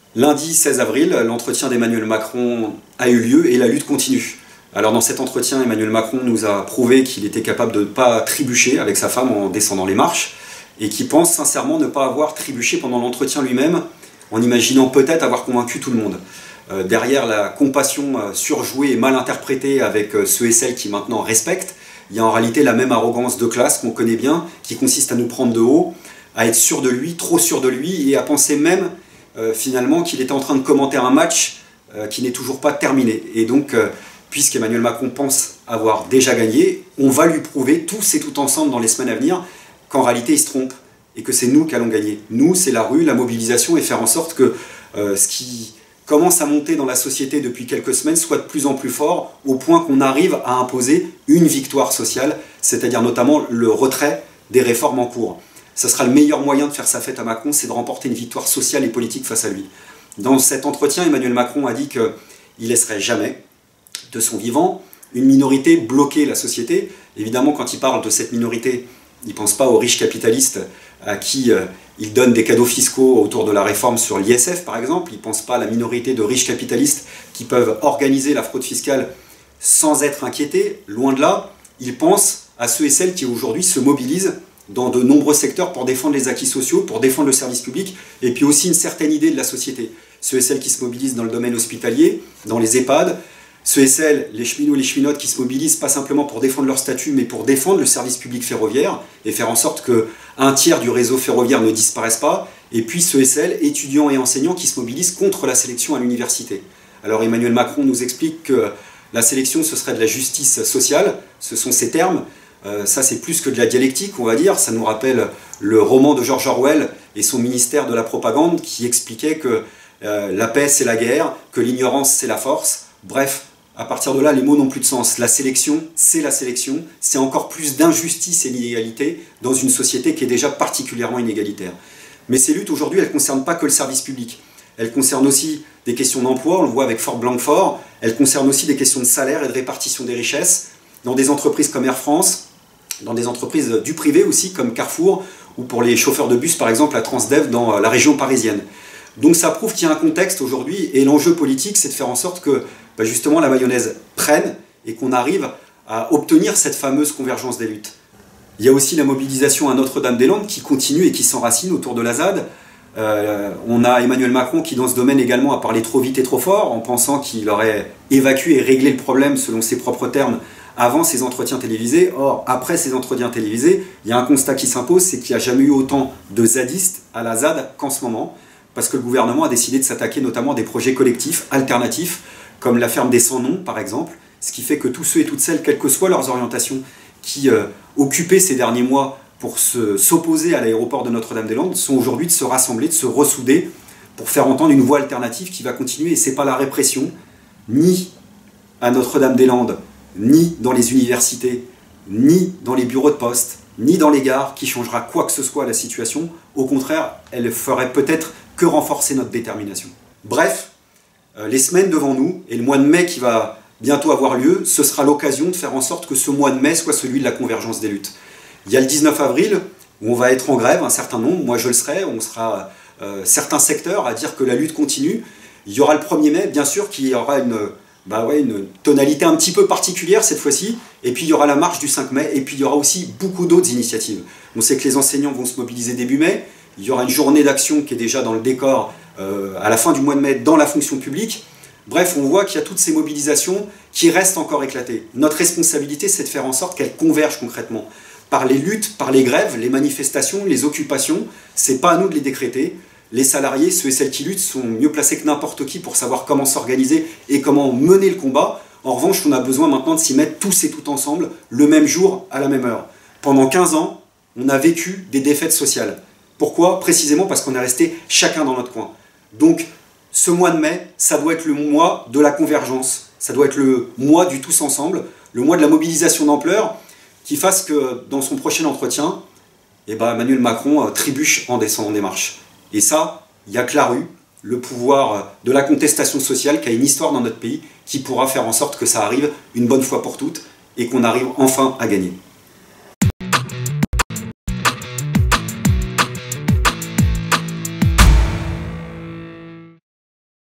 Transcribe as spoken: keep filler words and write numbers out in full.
Lundi seize avril, l'entretien d'Emmanuel Macron a eu lieu et la lutte continue. Alors dans cet entretien, Emmanuel Macron nous a prouvé qu'il était capable de ne pas trébucher avec sa femme en descendant les marches et qu'il pense sincèrement ne pas avoir trébuché pendant l'entretien lui-même en imaginant peut-être avoir convaincu tout le monde. Euh, derrière la compassion euh, surjouée et mal interprétée avec euh, ceux et celles qui maintenant respectent, il y a en réalité la même arrogance de classe qu'on connaît bien, qui consiste à nous prendre de haut, à être sûr de lui, trop sûr de lui, et à penser même euh, finalement qu'il était en train de commenter un match euh, qui n'est toujours pas terminé. Et donc, euh, puisqu'Emmanuel Macron pense avoir déjà gagné, on va lui prouver tous et tout ensemble dans les semaines à venir qu'en réalité il se trompe, et que c'est nous qui allons gagner. Nous, c'est la rue, la mobilisation, et faire en sorte que euh, ce qui commence à monter dans la société depuis quelques semaines soit de plus en plus fort, au point qu'on arrive à imposer une victoire sociale, c'est-à-dire notamment le retrait des réformes en cours. Ce sera le meilleur moyen de faire sa fête à Macron, c'est de remporter une victoire sociale et politique face à lui. Dans cet entretien, Emmanuel Macron a dit qu'il ne laisserait jamais, de son vivant, une minorité bloquer la société. Évidemment, quand il parle de cette minorité, il ne pense pas aux riches capitalistes à qui euh, il donne des cadeaux fiscaux autour de la réforme sur l'I S F, par exemple. Il ne pense pas à la minorité de riches capitalistes qui peuvent organiser la fraude fiscale sans être inquiétés. Loin de là, il pense à ceux et celles qui aujourd'hui se mobilisent dans de nombreux secteurs pour défendre les acquis sociaux, pour défendre le service public, et puis aussi une certaine idée de la société. Ceux et celles qui se mobilisent dans le domaine hospitalier, dans les EHPAD, ceux et celles, les cheminots et les cheminotes qui se mobilisent pas simplement pour défendre leur statut, mais pour défendre le service public ferroviaire et faire en sorte qu'un tiers du réseau ferroviaire ne disparaisse pas, et puis ceux et celles, étudiants et enseignants qui se mobilisent contre la sélection à l'université. Alors Emmanuel Macron nous explique que la sélection, ce serait de la justice sociale, ce sont ces termes. Euh, ça, c'est plus que de la dialectique, on va dire. Ça nous rappelle le roman de George Orwell et son ministère de la propagande qui expliquait que euh, la paix, c'est la guerre, que l'ignorance, c'est la force. Bref, à partir de là, les mots n'ont plus de sens. La sélection, c'est la sélection. C'est encore plus d'injustice et d'inégalité dans une société qui est déjà particulièrement inégalitaire. Mais ces luttes, aujourd'hui, elles ne concernent pas que le service public. Elles concernent aussi des questions d'emploi, on le voit avec Fort Blanquefort. Elles concernent aussi des questions de salaire et de répartition des richesses dans des entreprises comme Air France, dans des entreprises du privé aussi, comme Carrefour, ou pour les chauffeurs de bus, par exemple, à Transdev dans la région parisienne. Donc ça prouve qu'il y a un contexte aujourd'hui, et l'enjeu politique, c'est de faire en sorte que bah justement la mayonnaise prenne, et qu'on arrive à obtenir cette fameuse convergence des luttes. Il y a aussi la mobilisation à Notre-Dame-des-Landes qui continue et qui s'enracine autour de la Z A D. Euh, on a Emmanuel Macron qui, dans ce domaine également, a parlé trop vite et trop fort, en pensant qu'il aurait évacué et réglé le problème selon ses propres termes avant ces entretiens télévisés. Or, après ces entretiens télévisés, il y a un constat qui s'impose, c'est qu'il n'y a jamais eu autant de zadistes à la Z A D qu'en ce moment, parce que le gouvernement a décidé de s'attaquer notamment à des projets collectifs, alternatifs, comme la ferme des Sans-Noms, par exemple, ce qui fait que tous ceux et toutes celles, quelles que soient leurs orientations, qui euh, occupaient ces derniers mois pour s'opposer à l'aéroport de Notre-Dame-des-Landes, sont aujourd'hui de se rassembler, de se ressouder, pour faire entendre une voix alternative qui va continuer. Et ce n'est pas la répression, ni à Notre-Dame-des-Landes, ni dans les universités, ni dans les bureaux de poste, ni dans les gares, qui changera quoi que ce soit à la situation. Au contraire, elle ferait peut-être que renforcer notre détermination. Bref, euh, les semaines devant nous, et le mois de mai qui va bientôt avoir lieu, ce sera l'occasion de faire en sorte que ce mois de mai soit celui de la convergence des luttes. Il y a le dix-neuf avril, où on va être en grève, un certain nombre, moi je le serai, on sera euh, certains secteurs à dire que la lutte continue. Il y aura le premier mai, bien sûr, qui aura une... Bah ouais, une tonalité un petit peu particulière cette fois-ci, et puis il y aura la marche du cinq mai, et puis il y aura aussi beaucoup d'autres initiatives. On sait que les enseignants vont se mobiliser début mai, il y aura une journée d'action qui est déjà dans le décor euh, à la fin du mois de mai dans la fonction publique. Bref, on voit qu'il y a toutes ces mobilisations qui restent encore éclatées. Notre responsabilité, c'est de faire en sorte qu'elles convergent concrètement. Par les luttes, par les grèves, les manifestations, les occupations, c'est pas à nous de les décréter. Les salariés, ceux et celles qui luttent, sont mieux placés que n'importe qui pour savoir comment s'organiser et comment mener le combat. En revanche, on a besoin maintenant de s'y mettre tous et tout ensemble, le même jour, à la même heure. Pendant quinze ans, on a vécu des défaites sociales. Pourquoi? Précisément parce qu'on est resté chacun dans notre coin. Donc, ce mois de mai, ça doit être le mois de la convergence. Ça doit être le mois du tous ensemble, le mois de la mobilisation d'ampleur, qui fasse que, dans son prochain entretien, eh ben, Emmanuel Macron euh, trébuche en descendant des marches. Et ça, il n'y a que la rue, le pouvoir de la contestation sociale qui a une histoire dans notre pays, qui pourra faire en sorte que ça arrive une bonne fois pour toutes et qu'on arrive enfin à gagner.